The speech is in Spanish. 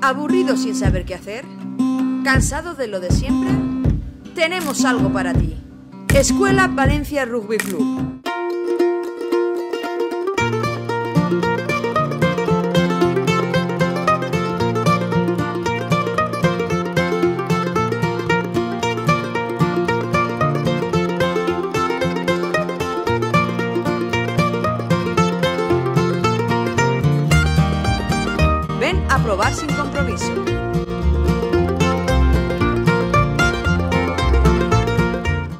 ¿Aburrido sin saber qué hacer? ¿Cansado de lo de siempre? Tenemos algo para ti. Escuela Valencia Rugby Club. Ven a probar sin compromiso.